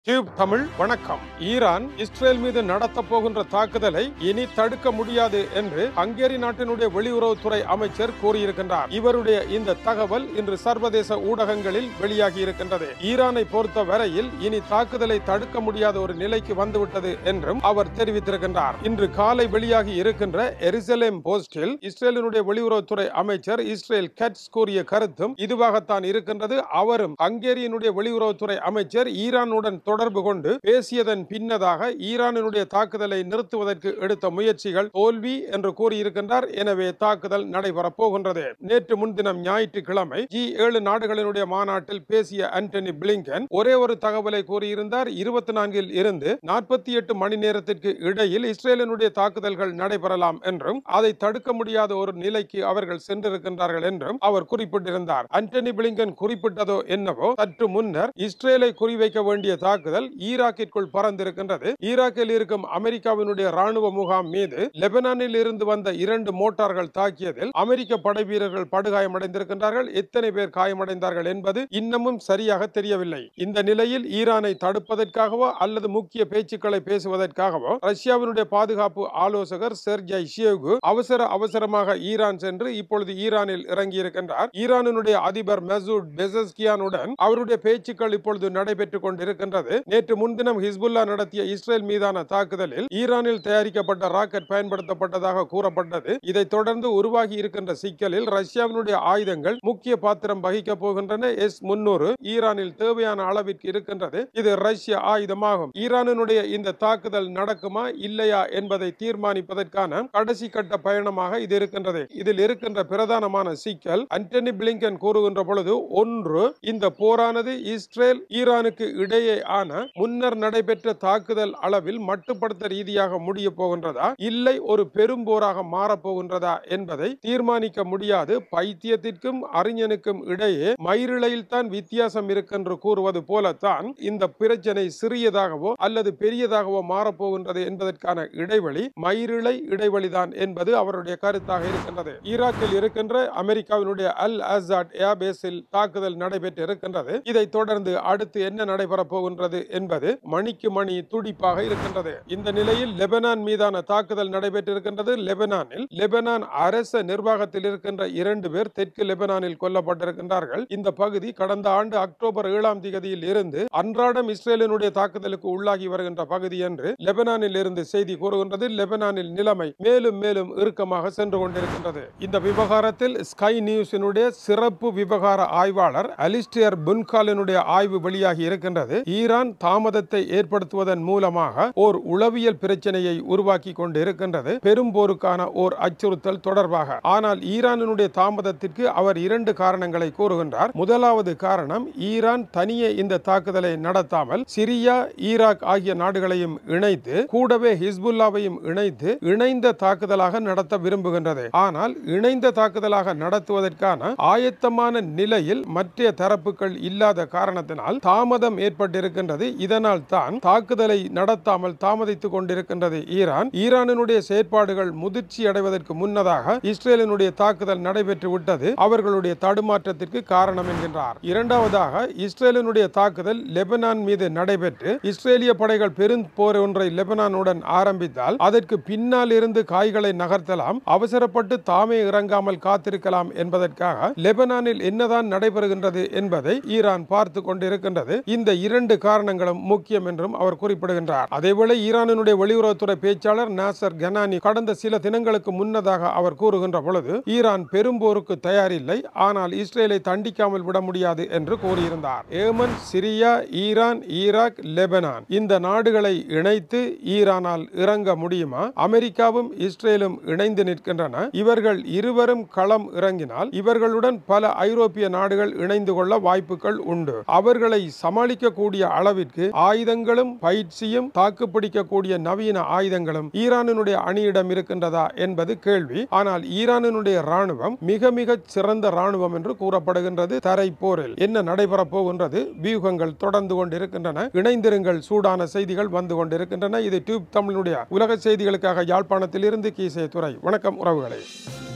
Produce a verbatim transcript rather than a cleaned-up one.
Tube Tamil வணக்கம். Iran Israel மீது நடத்த போகின்ற தாக்குதலை இனி தடுக்க முடியாது என்று ஹங்கேரி நாட்டினுடைய வெளியுறவுத்துறை அமைச்சர் கூறியிருக்கின்றார். இவருடைய இந்த தகவல் இன்று சர்வதேச ஊடகங்களில் வெளியாகி இருக்கின்றது. ஈரானை பொறுத்த வரையில் இனி தாக்குதலை தடுக்க முடியாத ஒரு நிலைக்கு வந்துவிட்டது என்றும் அவர் தெரிவித்திருக்கின்றார். இன்று காலை வெளியாகி இருக்கின்ற எருசலேம் போஸ்டில் இஸ்ரேலினுடைய வெளியுறவுத்துறை அமைச்சர் இஸ்ரேல் கட்ஸ் கூறிய கருத்தும் இதுவாகத்தான் இருக்கின்றது. அவரும் ஹங்கேரியினுடைய வெளியுறவுத்துறை அமைச்சர் ஈரானுடன் தொடர்பு கொண்டு பேசியதன் பின்னதாக ஈரானினுடைய தாக்குதலை நிறுத்துவதற்கு எடுத்த முயற்சிகள் தோல்வி என்று கூறியிருக்கின்றார். எனவே தாக்குதல் நடைபெறப் போகின்றது. நேற்று முன்தினம் ஞாயிற்றுக்கிழமை ஜி ஏழு நாடுகளினுடைய மாநாட்டில் பேசிய ஆண்டனி பிளிங்கன் ஒரே ஒரு தகவலை கூறியிருந்தார். இருபத்தி நான்கில் இருந்து நாற்பத்தி எட்டு மணி நேரத்திற்கு இடையில் இஸ்ரேலினுடைய தாக்குதல்கள் நடைபெறலாம் என்றும் அதை தடுக்க முடியாத ஒரு நிலைக்கு அவர்கள் சென்றிருக்கின்றார்கள் என்றும் அவர் குறிப்பிட்டிருந்தார். ஆண்டனி பிளிங்கன் குறிப்பிட்டதோ என்னவோ சற்று முன்னர் இஸ்ரேலை குறிவைக்க வேண்டிய தாக்குதல் ஈராக்கிற்குள் பறந்திருக்கின்றது. ஈராக்கில் இருக்கும் அமெரிக்காவினுடைய ராணுவ முகாம் மீது லெபனானில் இருந்து வந்த இரண்டு மோட்டார்கள் தாக்கியதில் அமெரிக்க படை வீரர்கள் படுகாயமடைந்திருக்கின்றார்கள். எத்தனை பேர் காயமடைந்தார்கள் என்பது இன்னமும் சரியாக தெரியவில்லை. இந்த நிலையில் ஈரானை தடுப்பதற்காகவோ அல்லது முக்கிய பேச்சுக்களை பேசுவதற்காகவோ ரஷ்யாவினுடைய பாதுகாப்பு ஆலோசகர் செர்ஜை ஷோய்கு அவசர அவசரமாக ஈரான் சென்று இப்பொழுது ஈரானில் இறங்கியிருக்கின்றார். ஈரானினுடைய அதிபர் மசூத் பெசஸ்கியானுடன் அவருடைய பேச்சுக்கள் இப்பொழுது நடைபெற்றுக் கொண்டிருக்கின்றது. நேற்று முன்தினம் ஹிஸ்புல்லா நடத்திய இஸ்ரேல் மீதான தாக்குதலில் ஈரானில் தயாரிக்கப்பட்ட ராக்கெட் பயன்படுத்தப்பட்டதாக கூறப்பட்டது. இதைத் தொடர்ந்து உருவாகி இருக்கின்ற சிக்கலில் ரஷ்யாவினுடைய ஆயுதங்கள் முக்கிய பாத்திரம் வகிக்க போகின்றன. எஸ் முன்னூறு ஈரானில் தேவையான அளவிற்கு இருக்கின்றது. இது ரஷ்ய ஆயுதமாகும். ஈரானினுடைய இந்த தாக்குதல் நடக்குமா இல்லையா என்பதை தீர்மானிப்பதற்கான கடைசி கட்ட பயணமாக இது இருக்கின்றது. இதில் இருக்கின்ற பிரதானமான சிக்கல் ஆண்டனி பிளிங்கன் கூறுகின்ற பொழுது ஒன்று, இந்த போரானது இஸ்ரேல் ஈரானுக்கு இடையே ஆன முன்னர் நடைபெற்ற தாக்குதல் அளவில் மட்டுப்படுத்த ரீதியாக முடிய போகின்றதா இல்லை ஒரு பெரும் போராக மாறப்போகின்றதா என்பதை தீர்மானிக்க முடியாது. பைத்தியத்திற்கும் அறிஞனுக்கும் இடையே மயிரிழையில் தான் வித்தியாசம் இருக்கென்று கூறுவது போலத்தான் இந்த பிரச்சனை சிறியதாகவோ அல்லது பெரியதாகவோ மாறப்போகின்றது என்பதற்கான இடைவெளி மயிரிழை இடைவெளிதான் என்பது அவருடைய கருத்தாக இருக்கின்றது. ஈராக்கில் இருக்கின்ற அமெரிக்காவினுடைய அல் அசாட் ஏர்பேஸில் தாக்குதல் நடைபெற்று இருக்கின்றது. இதைத் தொடர்ந்து அடுத்து என்ன நடைபெற போகின்றது என்பது மணிக்கு மணி துடிப்பாக இருக்கின்றது. இந்த நிலையில் லெபனான் மீதான தாக்குதல் நடைபெற்றிருக்கின்றது. லெபனானில் லெபனான் அரச நிர்வாகத்தில் இருக்கின்ற இரண்டு பேர் தெற்கு லெபனானில் கொல்லப்பட்டிருக்கின்றார்கள். இந்த பகுதி கடந்த ஆண்டு அக்டோபர் ஏழாம் தேதியில் இருந்து அன்றாடம் இஸ்ரேலினுடைய தாக்குதலுக்கு உள்ளாகி வருகின்ற பகுதி என்று லெபனானில் இருந்து செய்தி கூறுகின்றது. லெபனானில் நிலைமை மேலும் மேலும் இறுக்கமாக சென்று கொண்டிருக்கின்றது. இந்த விவகாரத்தில் ஸ்கை நியூஸினுடைய சிறப்பு விவகார ஆய்வாளர் அலிஸ்டர் புன்காலினுடைய ஆய்வு வெளியாகி இருக்கின்றது. ஈரான் தாமதத்தை ஏற்படுத்துவதன் மூலமாக ஓர் உளவியல் பிரச்சனையை உருவாக்கி கொண்டு இருக்கின்றது, பெரும் போருக்கான ஓர் அச்சுறுத்தல் தொடர்பாக. ஆனால் ஈரானினுடைய தாமதத்திற்கு அவர் இரண்டு காரணங்களை கூறுகின்றார். முதலாவது காரணம், ஈரான் தனியே இந்த தாக்குதலை நடத்தாமல் சிரியா ஈராக் ஆகிய நாடுகளையும் இணைத்து கூடவே ஹிஸ்புல்லாவையும் இணைத்து இணைந்த தாக்குதலாக நடத்த விரும்புகின்றது. ஆனால் இணைந்த தாக்குதலாக நடத்துவதற்கான ஆயத்தமான நிலையில் மற்ற தரப்புகள் இல்லாத காரணத்தினால் தாமதம் ஏற்பட்டிருக்கின்றது. இதனால் தான் தாக்குதலை நடத்தாமல் தாமதித்துக் கொண்டிருக்கின்றது ஈரான். ஈரானினுடைய செயற்பாடுகள் முதிர்ச்சி அடைவதற்கு முன்னதாக இஸ்ரேலினுடைய தாக்குதல் நடைபெற்று விட்டது அவர்களுடைய தடுமாற்றத்திற்கு காரணம் என்கின்றார். இரண்டாவதாக, இஸ்ரேலினுடைய தாக்குதல் லெபனான் மீது நடைபெற்று இஸ்ரேலிய படைகள் பெரும் போர் ஒன்றை லெபனானுடன் ஆரம்பித்தால் அதற்கு பின்னால் இருந்து காய்களை நகர்த்தலாம், அவசரப்பட்டு தாமே இறங்காமல் காத்திருக்கலாம் என்பதற்காக லெபனானில் என்னதான் நடைபெறுகின்றது என்பதை ஈரான் பார்த்து கொண்டிருக்கின்றது. இந்த இரண்டு காரணங்களும் முக்கியம் என்றும் அவர் குறிப்பிடுகின்றார். அதேவேளை ஈரானினுடைய வெளியுறவுத்துறை பேச்சாளர் நாசர் கனானி கடந்த சில தினங்களுக்கு முன்னதாக அவர் கூறுகின்ற பொழுது ஈரான் பெரும்போருக்கு தயாரில்லை, ஆனால் இஸ்ரேலை தண்டிக்காமல் விட முடியாது என்று கூறியிருந்தார். Yemen, Syria, Iran, Iraq, Lebanon இந்த நாடுகளை இணைத்து ஈரானால் இறங்க முடியுமா? அமெரிக்காவும் இஸ்ரேலும் இணைந்து நிற்கின்றன. இவர்கள் இருவரும் களம் இறங்கினால் இவர்களுடன் பல ஐரோப்பிய நாடுகள் இணைந்து கொள்ள வாய்ப்புகள் உண்டு. அவர்களை சமாளிக்கக்கூடிய அளவிற்கு ஆயுதங்களும் பயிற்சியும் தாக்குப்பிடிக்கக்கூடிய நவீன ஆயுதங்களும் ஈரானினுடைய அணியிடம் இருக்கின்றதா என்பது கேள்வி. ஆனால் ஈரானினுடைய ராணுவம் மிக மிக சிறந்த ராணுவம் என்று கூறப்படுகின்றது. தரை போரில் என்ன நடைபெற போகின்றது? வியூகங்கள் தொடர்ந்து கொண்டிருக்கின்றன. இணைந்திருங்கள், சூடான செய்திகள் வந்து கொண்டிருக்கின்றன. இது டியூப் தமிழுடைய உலக செய்திகளுக்காக யாழ்ப்பாணத்தில் இருந்து கீசே துறை. வணக்கம் உறவுகளே.